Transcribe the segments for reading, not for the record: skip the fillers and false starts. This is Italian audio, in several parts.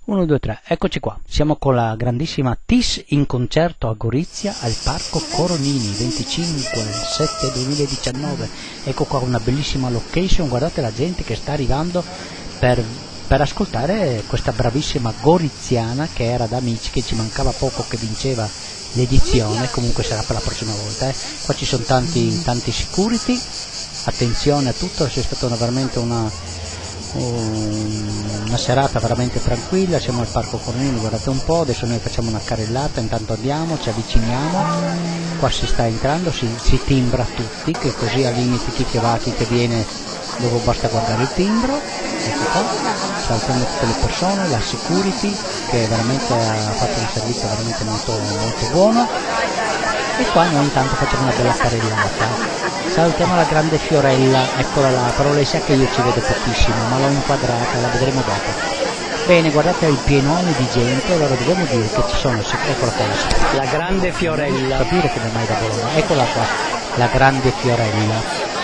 1, 2, 3, eccoci qua, siamo con la grandissima TIS in concerto a Gorizia al Parco Coronini, 25/7/2019, ecco qua una bellissima location, guardate la gente che sta arrivando per ascoltare questa bravissima goriziana che era da Amici, che ci mancava poco che vinceva l'edizione, comunque sarà per la prossima volta. Qua ci sono tanti security, attenzione a tutto, c'è stata veramente una serata veramente tranquilla, siamo al Parco Coronini, guardate un po', adesso noi facciamo una carrellata, intanto andiamo, ci avviciniamo, qua si sta entrando, si timbra tutti, che così al limite chi che va, chi che viene, dopo basta guardare il timbro, ecco qua, saltano tutte le persone, la security che veramente ha fatto un servizio veramente molto buono, e qua noi intanto facciamo una bella carrellata. Salutiamo la grande Fiorella, eccola là, però lei sa che io ci vedo pochissimo, ma l'ho inquadrata, la vedremo dopo. Bene, guardate il pienone di gente, allora dobbiamo dire che ci sono, eccola qua, la grande Fiorella, capire che non è mai da Bologna, eccola qua, la grande Fiorella.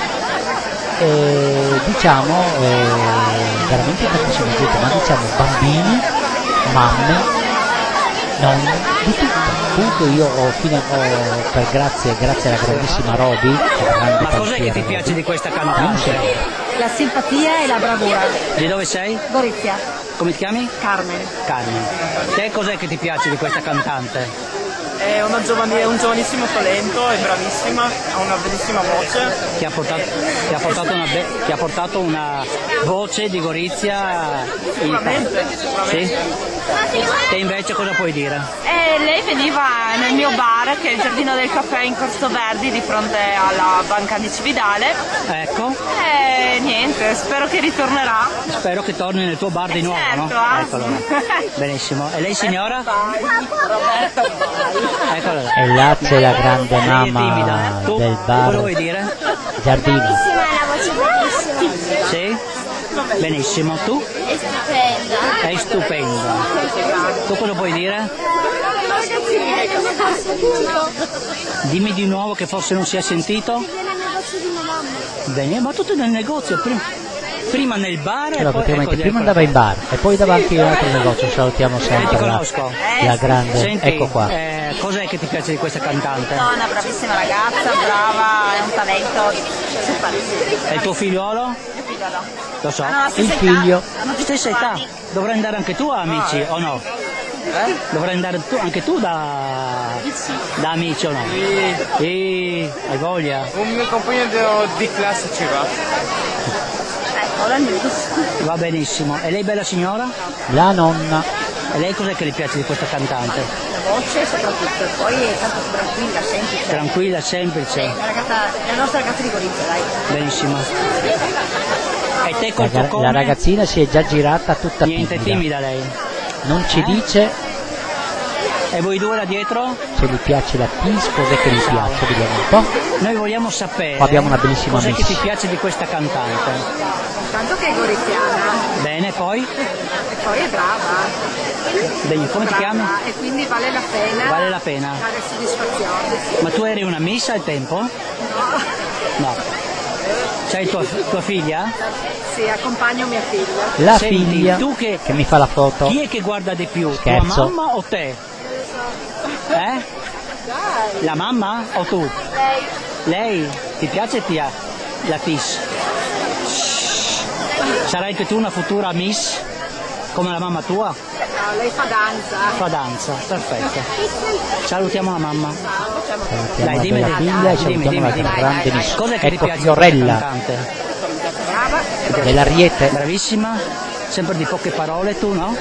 Diciamo, veramente tantissima gente, ma diciamo bambini, mamme, nonni, di tutto. Comunque io ho grazie alla grandissima Roby, ma cos'è che ti piace di questa cantante? La simpatia e la bravura. Di dove sei? Gorizia. Come ti chiami? Carmen. Carmen. Te cos'è che ti piace di questa cantante? È un giovanissimo talento, è bravissima, ha una bellissima voce. Ti ha portato una voce di Gorizia. Sicuramente. Sì? Te invece cosa puoi dire? Lei veniva nel mio bar, che è il Giardino del Caffè in Corso Verdi, di fronte alla Banca di Cividale. Ecco. E niente, spero che ritornerà. Spero che torni nel tuo bar di nuovo, certo, no? Eccolo là. Benissimo. E lei signora? Roberto. Eccolo là. E là c'è la grande mamma tu, del bar. Cosa vuoi dire? Giardino. Bellissima, la voce bellissima. Sì? Benissimo. Tu? È stupenda. È stupenda. Tu cosa puoi dire? Dimmi di nuovo che forse non si è sentito. Bene, ma tutto nel negozio, prima nel bar e allora, poi prima andava in bar e poi davanti a un altro negozio. Salutiamo sempre ti conosco. La grande. Senti, ecco qua. Cos'è che ti piace di questa cantante? No, una bravissima ragazza, brava, è un talento super. E il tuo figliuolo? Mio figlio no. Lo so. Il figlio. Stessa età. Dovrai andare anche tu a Amici o no? Dovrai andare anche tu da Amici o no? Sì. Hai voglia? Un mio compagno di classe ci va. Ecco, la news. Va benissimo. E lei bella signora? La nonna. E lei cos'è che le piace di questa cantante? La voce soprattutto, e poi è tanto tranquilla, semplice. Tranquilla, semplice. La nostra ragazza di Gorizia, dai. Benissimo. E te col tuo come? La ragazzina si è già girata tutta Niente timida lei. Non ci dice E voi due là dietro? se gli piace la TIS, cos'è che gli piace, vediamo un po'. Noi vogliamo sapere Qua abbiamo una bellissima cos'è che miss. ti piace di questa cantante. Tanto che è goriziana. Bene, poi? E poi è brava. Bene, come ti chiami? E quindi vale la pena. Vale la pena. Dare soddisfazione. Ma tu eri una miss al tempo? No. C'hai tua figlia? Sì, accompagno mia figlia. La Senti, figlia tu che mi fa la foto. Chi è che guarda di più? Scherzo. Tua mamma o te? La mamma o tu? Lei? Ti piace la TIS? Sarai anche tu una futura miss? Come la mamma tua? No, lei fa danza. Fa danza, perfetto. Salutiamo la mamma. Salutiamo Dai, dimmi, la figlia e salutiamo la grande miss. Cos'è che ti Ecco piace Fiorella di questa cantante? Brava. dell'Ariete. Bravissima, sempre di poche parole tu, no?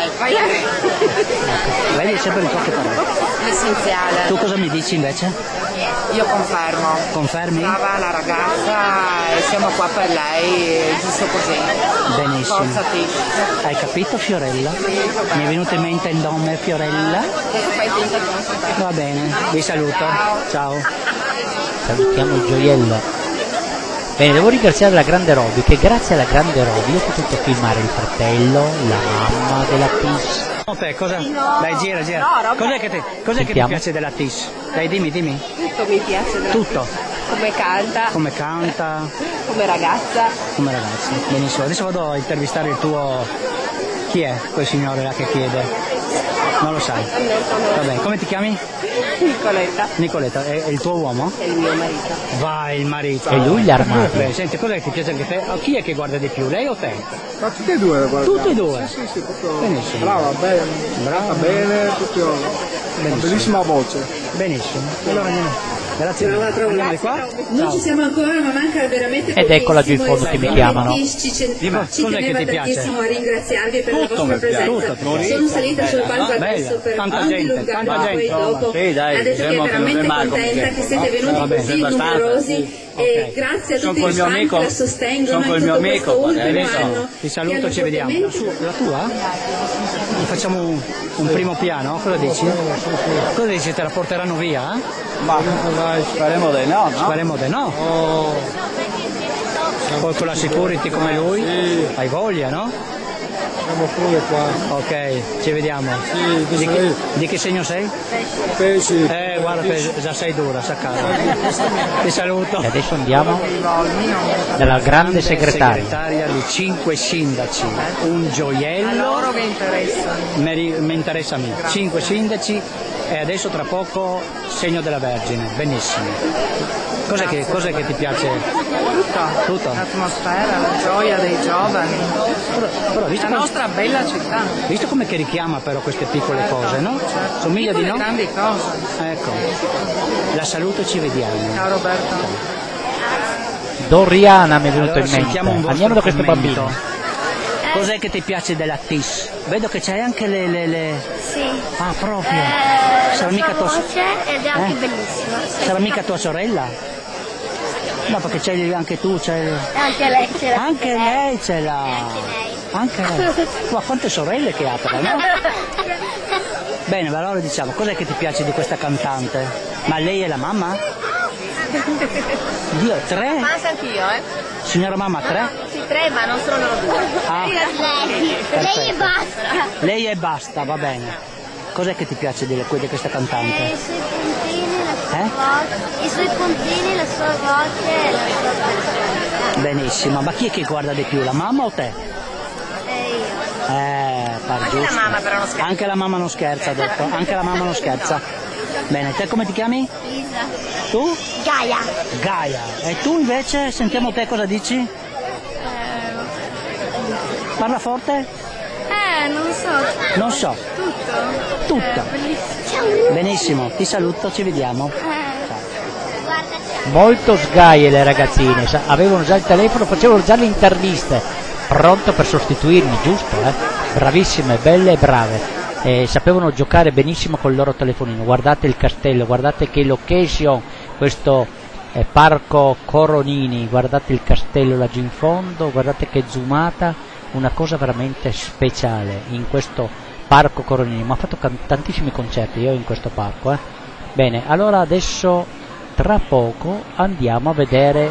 Vedi, sempre di poche parole. L'essenziale. Tu cosa mi dici invece? Io confermo. Confermi? Brava la ragazza e siamo qua per lei, giusto così. Benissimo. Forza Tis. Hai capito Fiorella? Mi è venuto in mente il nome Fiorella? Va bene, vi saluto. Ciao. Salutiamo il gioiello. Bene, devo ringraziare la grande Roby, che grazie alla grande Roby ho potuto filmare il fratello, la mamma della TIS. Te, cosa? Dai, gira. Cos'è che ti piace della TIS? Dai, dimmi. Tutto mi piace. Tutto. Come canta. Come canta. Come ragazza. Come ragazza. Benissimo. Adesso vado a intervistare il tuo Chi è quel signore là che chiede? Non lo sai. Vabbè, come ti chiami? Nicoletta. Nicoletta, è il tuo uomo? È il mio marito. Vai, il marito. E lui gli armati. Beh, senti, cosa che ti piace anche te? Chi è che guarda di più, lei o te? Ma tutti e due guarda. Tutti e due? Sì, proprio Benissimo. brava, bene, brava bene, proprio una bellissima voce. Benissimo. Allora andiamo. Grazie. Andiamo di qua. Non ci siamo ancora, ma manca veramente Ed eccola giù in pochissimo, fondo che mi e chiamano. Ci teneva tantissimo a ringraziarvi per la vostra presenza. Sono salita sul palco adesso per non dilungarmi poi dopo. Ha detto che è veramente contenta che siete venuti così numerosi e grazie a tutti i fan che la sostengono in tutto questo ultimo anno. Ti saluto, ci vediamo. La tua? Facciamo un primo piano? Cosa dici? Cosa dici? Te la porteranno via? Ma speriamo di no, no? Speriamo di no. Poi con la security come lui, hai voglia, no? Siamo pure qua. Ok, ci vediamo. Sì, di che segno sei? Pesci. Guarda che già sei dura, saccata. Ti saluto. E adesso andiamo dalla grande segretaria. di 5 sindaci, un gioiello. A loro che interessano. Mi interessa a me. 5 sindaci e adesso tra poco segno della Vergine. Benissimo. Cos'è che ti piace? Tutto. L'atmosfera, la gioia dei giovani. Però La nostra bella città. visto come che richiama però queste piccole cose, no? Somiglia di no? Grandi cose. Ecco. La saluto, ci vediamo. Ciao Roberto. Doriana mi è venuto in sentiamo un mente. vostro Andiamo da questo commento. bambino. Cos'è che ti piace della TIS? Vedo che c'hai anche le... Sì. Ah, proprio. Sarà La mica sua tua... voce ed è anche bellissima. Sarà mica tua sorella? No, perché c'hai anche tu, c'hai... Anche lei ce l'ha. Anche lei ce l'ha. Anche lei. Ma quante sorelle che ha però, no? Bene, ma allora diciamo, cos'è che ti piace di questa cantante? Ma lei è la mamma? Dio, 3? Pensa anch'io, Signora mamma, 3? Sì, 3, ma non sono loro due. Ah, Lei e basta. lei e basta, va bene. Cos'è che ti piace di questa cantante? I suoi puntini, la sua voce. I suoi puntini, la sua voce e la sua personalità. Benissimo, ma chi è che guarda di più, la mamma o te? E io. Pare Anche la giusto. mamma però non scherza. Anche la mamma non scherza, ha detto. Anche la mamma non scherza. Bene, te come ti chiami? Lisa. Tu? Gaia. Gaia. E tu invece, sentiamo te cosa dici? Parla forte? Non so. Non so. Tutto. Bellissimo. Benissimo, ti saluto, ci vediamo. Molto sgaie le ragazzine, avevano già il telefono, facevano già le interviste, pronto per sostituirmi, giusto? Bravissime, belle e brave. Sapevano giocare benissimo col loro telefonino. Guardate il castello, guardate che location, questo parco Coronini, guardate il castello laggiù in fondo, guardate che zoomata, una cosa veramente speciale in questo parco Coronini. Ma ho fatto tantissimi concerti io in questo parco. Bene, allora adesso tra poco andiamo a vedere,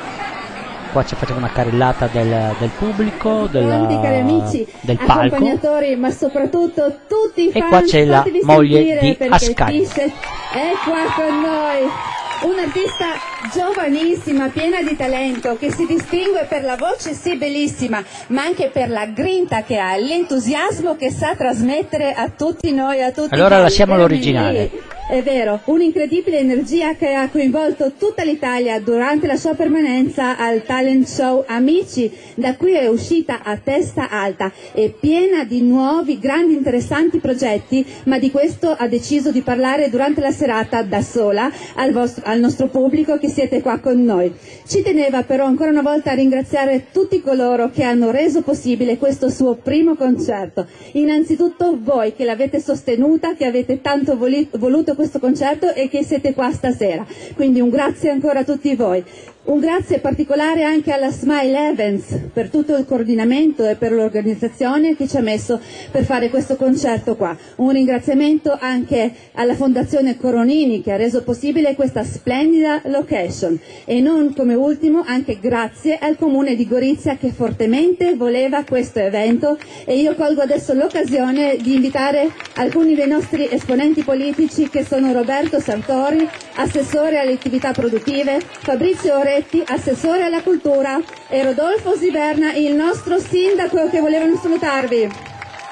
qua ci facciamo una carrellata del pubblico, Cari amici, del palco, accompagnatori, ma soprattutto tutti i fan. e qua c'è la fatevi moglie sentire, di perché Ascaglia. Tisset è qua con noi. Un'artista giovanissima, piena di talento, che si distingue per la voce sì bellissima, ma anche per la grinta che ha, l'entusiasmo che sa trasmettere a tutti noi, a tutti. Allora lasciamo l'originale. È vero, un'incredibile energia che ha coinvolto tutta l'Italia durante la sua permanenza al talent show Amici, da cui è uscita a testa alta e piena di nuovi, grandi, interessanti progetti, ma di questo ha deciso di parlare durante la serata da sola al nostro pubblico che siete qua con noi. Ci teneva però ancora una volta a ringraziare tutti coloro che hanno reso possibile questo suo primo concerto. Innanzitutto voi che l'avete sostenuta, che avete tanto voluto questo concerto e che siete qua stasera. Quindi un grazie ancora a tutti voi. Un grazie particolare anche alla Smile Events per tutto il coordinamento e per l'organizzazione che ci ha messo per fare questo concerto qua. Un ringraziamento anche alla Fondazione Coronini che ha reso possibile questa splendida location. E non come ultimo anche grazie al Comune di Gorizia che fortemente voleva questo evento, e io colgo adesso l'occasione di invitare alcuni dei nostri esponenti politici che sono Roberto Sartori, assessore alle attività produttive, Fabrizio Oretti, assessore alla cultura, e Rodolfo Siberna, il nostro sindaco, che volevano salutarvi.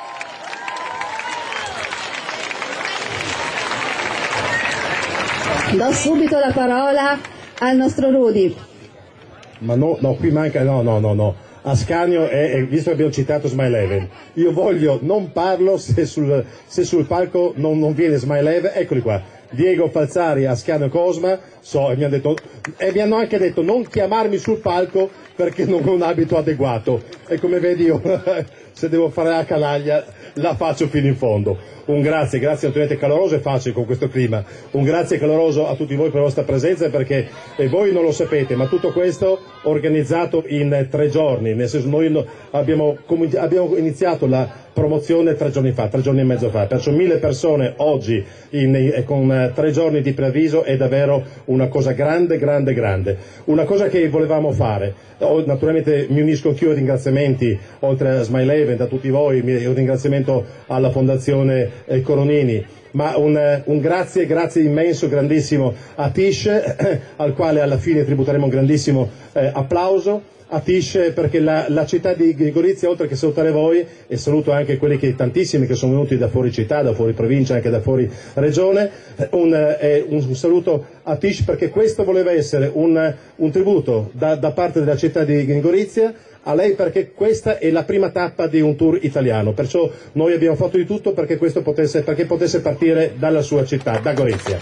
Do subito la parola al nostro Rudy. Ma no, qui manca, no. Ascanio visto che abbiamo citato Smile, io voglio, non parlo se sul palco non viene Smile, eccoli qua, Diego Falzari, Ascanio Cosma, mi hanno anche detto non chiamarmi sul palco perché non ho un abito adeguato, e come vedi io se devo fare la canaglia la faccio fino in fondo. Un grazie naturalmente caloroso e facile con questo clima, un grazie caloroso a tutti voi per la vostra presenza, perché voi non lo sapete, ma tutto questo organizzato in 3 giorni, nel senso noi abbiamo iniziato la promozione 3 giorni e mezzo fa, perciò 1000 persone oggi con 3 giorni di preavviso è davvero una cosa grande, una cosa che volevamo fare. Naturalmente mi unisco anch'io ai ringraziamenti, oltre a Smile Event, a tutti voi, un ringraziamento alla Fondazione Coronini, ma un grazie immenso, grandissimo a Tish, al quale alla fine tributeremo un grandissimo applauso. A Tish, perché la città di Gorizia, oltre che salutare voi, e saluto anche quelli tantissimi che sono venuti da fuori città, da fuori provincia, anche da fuori regione, un saluto a Tish, perché questo voleva essere un tributo da parte della città di Gorizia a lei, perché questa è la prima tappa di un tour italiano, perciò noi abbiamo fatto di tutto perché potesse partire dalla sua città, da Gorizia.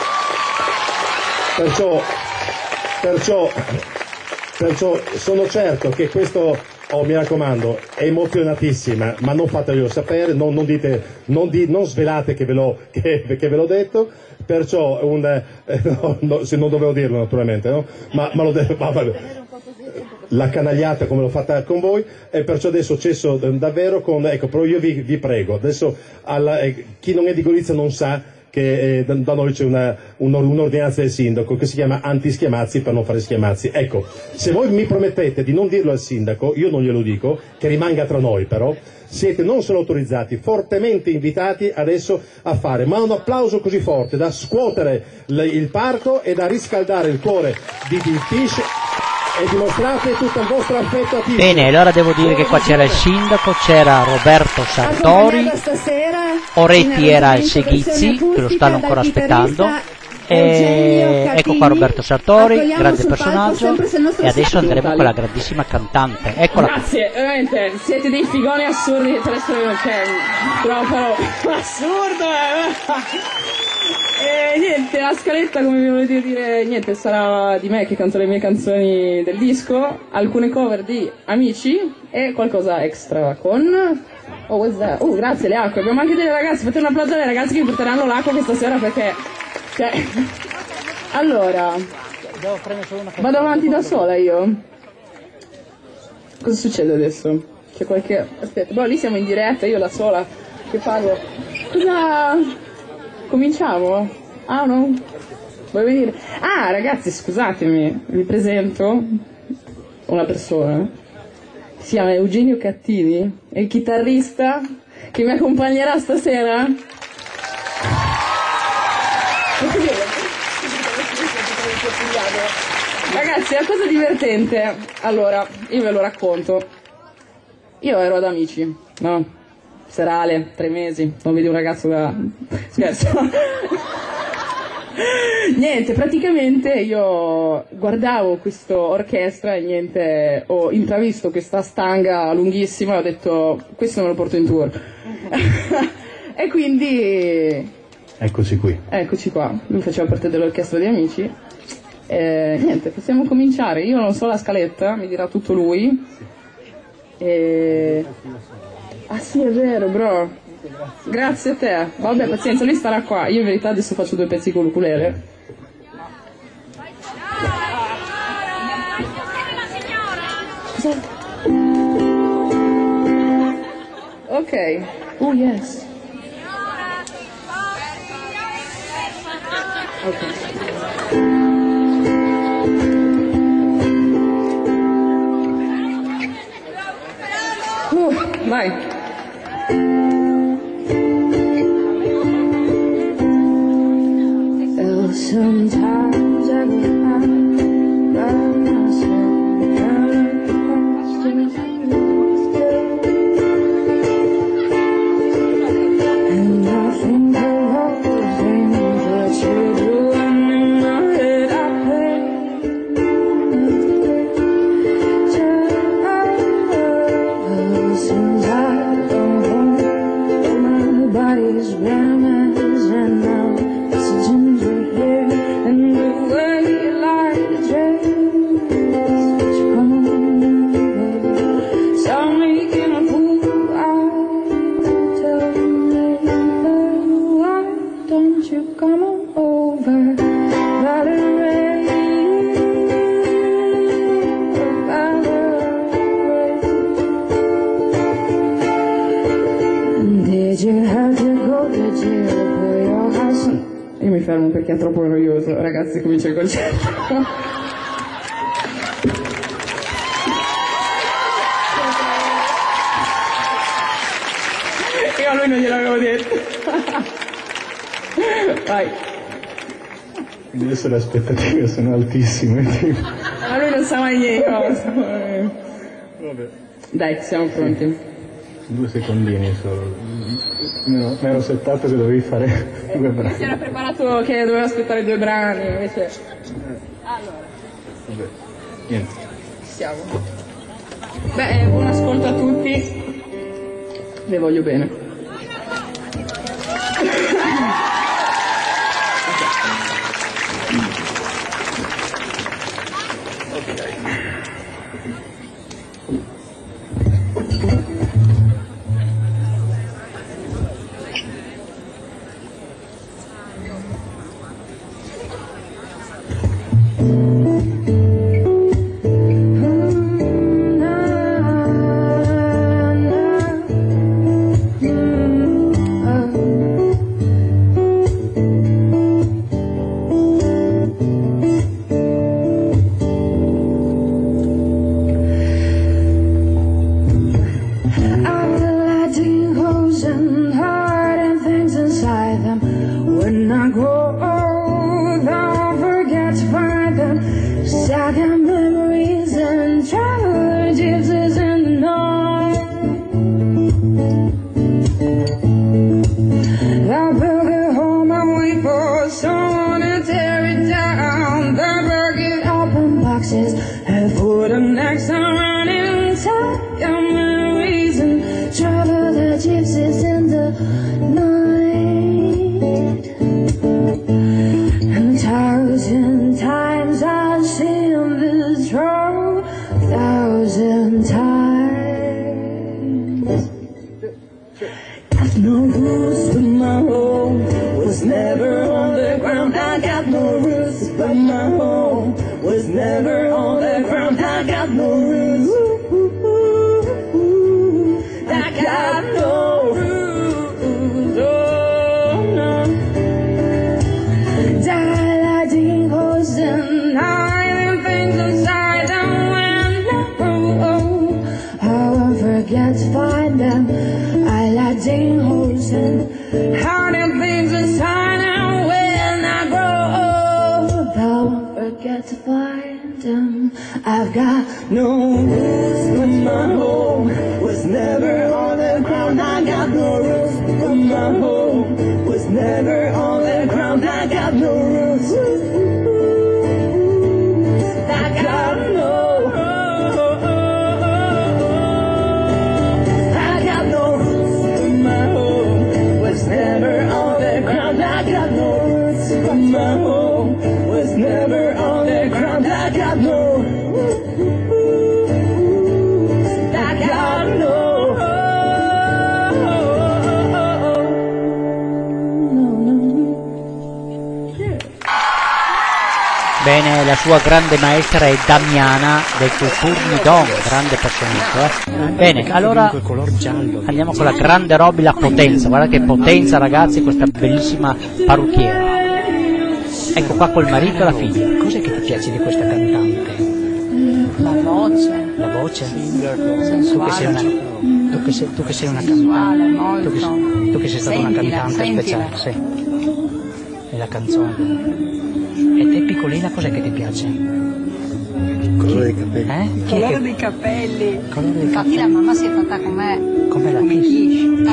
Perciò sono certo che questo, mi raccomando, è emozionatissima, ma non fatelo sapere, non svelate che ve l'ho detto, perciò se non dovevo dirlo naturalmente, no? Ma l'ho detto, vabbè. La canagliata come l'ho fatta con voi, e perciò adesso cesso davvero però io vi prego, adesso chi non è di Gorizia non sa che da noi c'è un'ordinanza del sindaco che si chiama antischiamazzi, per non fare schiamazzi. Ecco, se voi mi promettete di non dirlo al sindaco, io non glielo dico, che rimanga tra noi, però siete non solo autorizzati, fortemente invitati adesso a fare, ma un applauso così forte da scuotere il parco e da riscaldare il cuore di Tish, e dimostrate tutto il vostro affetto a Tish. Bene, allora devo dire che qua c'era il sindaco, c'era Roberto Sartori, Oretti era il Seghizzi, che lo stanno ancora aspettando, ecco qua Roberto Sartori, grande personaggio, e adesso andremo con la grandissima cantante, eccola. Grazie, veramente siete dei figoni assurdi, troppo assurdo. Niente, la scaletta, come vi volete dire, niente, sarà di me che canto le mie canzoni del disco, alcune cover di Amici e qualcosa extra con... grazie, le acque. Abbiamo anche delle ragazze, fate un applauso alle ragazze che mi porteranno l'acqua questa sera, perché... Allora... Vado avanti da sola io? Cosa succede adesso? C'è qualche... Aspetta, lì siamo in diretta, io da sola che parlo. Cosa... Cominciamo? Ah, no? Vuoi venire? Ah, ragazzi, scusatemi, vi presento una persona. Si chiama Eugenio Cattini, è il chitarrista che mi accompagnerà stasera. Ragazzi, la cosa divertente, allora, io ve lo racconto. Io ero ad Amici, no? Serale, 3 mesi, non vedi un ragazzo da... Scherzo. Niente, praticamente io guardavo questa orchestra e niente, ho intravisto questa stanga lunghissima e ho detto, questo me lo porto in tour. E quindi... Eccoci qui. Eccoci qua, lui faceva parte dell'orchestra di Amici. Niente, possiamo cominciare, io non so la scaletta, mi dirà tutto lui. Ah sì, è vero, bro. Grazie a te. Vabbè, pazienza, lui starà qua. Io in verità adesso faccio 2 pezzi con l'ukulele. Ok. Oh yes. Ok. Vai. Sometimes I go out by myself, and I think of all the things that you do and is reminiscent now. It's a ginger hair and the way you like the dress. Come on, baby. Saw me in a pool. I tell me, why don't you come on over? Valerie. Io mi fermo perché è troppo noioso, ragazzi, comincia il concerto. Io a lui non gliel'avevo detto. Vai. Adesso le aspettative sono altissime. Ma lui non sa mai niente. Vabbè. Dai, siamo pronti. 2 secondini solo. Mi ero settato che dovevi fare 2 brani. Si era preparato che doveva aspettare 2 brani, invece. Allora. Vabbè, niente. Siamo. Beh, buon ascolto a tutti. Le voglio bene. I've got no roots, but my home was never on the ground. I got no roots, but my home was never on the ground. I got no roots. I got no. I got no roots, but my home was never on the ground. I got no roots, but my home was never on the ground. I got no. Bene, la sua grande maestra è Damiana del Culturni-Dom, grande personaggio. Bene, allora andiamo con la grande Robby, la Potenza. Guarda che potenza, ragazzi, questa bellissima parrucchiera. Ecco qua col marito e la figlia. Cos'è che ti piace di questa cantante? La voce. La voce? Sensuale. Tu che sei una cantante. Molto. Tu che sei stata una cantante speciale. Sì. E la canzone. E te piccolina cos'è che ti piace? Colore dei capelli. Colore dei capelli. Infatti la mamma si è fatta come la Kiss.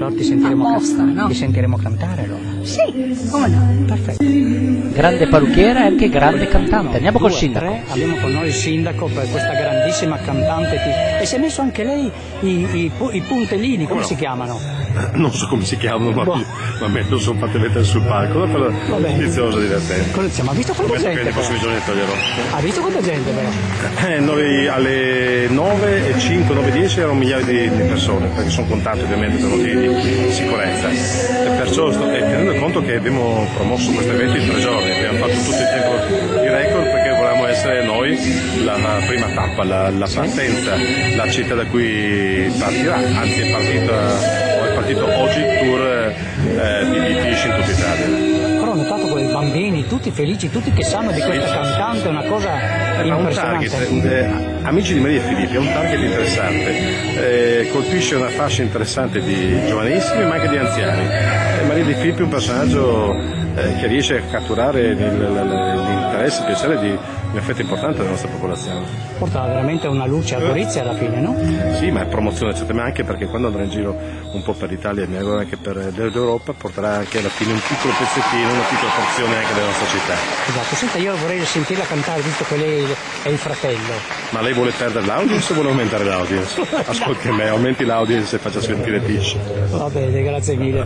allora ti sentiremo, Apposta, no? ti sentiremo cantare allora. Sì, come no? Perfetto. Grande parrucchiera e anche grande cantante. Andiamo col 2, sindaco. 3, abbiamo con noi il sindaco per questa grandissima cantante e si è messo anche lei i puntellini, come si chiamano? Non so come si chiamano, ma me lo sono fatte mettere sul palco, però delizioso, divertente. Ma ha visto quanta gente? Nei prossimi giorni toglierò. Ha visto quanta gente però? Noi alle 9:05, 9:10 erano migliaia di persone, perché sono contate ovviamente per motivi di sicurezza. E perciò tenendo conto che abbiamo promosso questo evento in 3 giorni, abbiamo fatto tutto il tempo di record perché volevamo essere noi la prima tappa, la partenza, la città da cui partirà, anzi è partito oggi il tour di Sci in tutta Italia. Però ho notato quei bambini, tutti felici, tutti che sanno di questa cantante, è una cosa impressionante. Target, Amici di Maria e Filippi è un target interessante, colpisce una fascia interessante di giovanissimi ma anche di anziani. Maria di Filippi è un personaggio che riesce a catturare l'interesse, il piacere di un effetto importante della nostra popolazione. Porta veramente una luce a Gorizia alla fine, no? Sì, ma è promozione, certamente, anche perché quando andrà in giro un po' per l'Italia e mi auguro anche per l'Europa porterà anche alla fine un piccolo pezzettino, una piccola porzione anche della nostra città. Esatto, senta, io vorrei sentirla cantare visto che lei è il fratello. Ma lei vuole perdere l'audience o vuole aumentare l'audience? Ascolti me, aumenti l'audience e faccia sentire Tish. Va bene, grazie mille.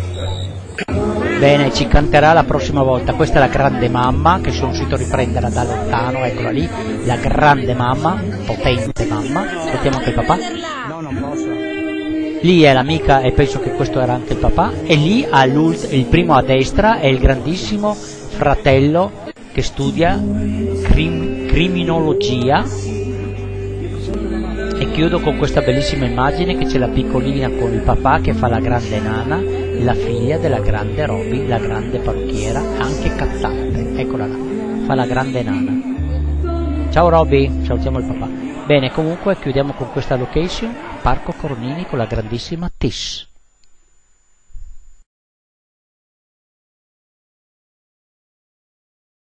Bene, ci canterà la prossima volta. Questa è la grande mamma che sono riuscito a riprendere da lontano, eccola lì, la grande mamma, potente mamma. Ascoltiamo anche il papà. No, non posso. Lì è l'amica e penso che questo era anche il papà. E lì il primo a destra è il grandissimo fratello che studia criminologia. E chiudo con questa bellissima immagine che c'è la piccolina con il papà che fa la grande nana, la figlia della grande Roby, la grande parrucchiera, anche cantante, eccola là, fa la grande nana. Ciao Roby, salutiamo il papà. Bene, comunque chiudiamo con questa location, Parco Coronini con la grandissima Tish.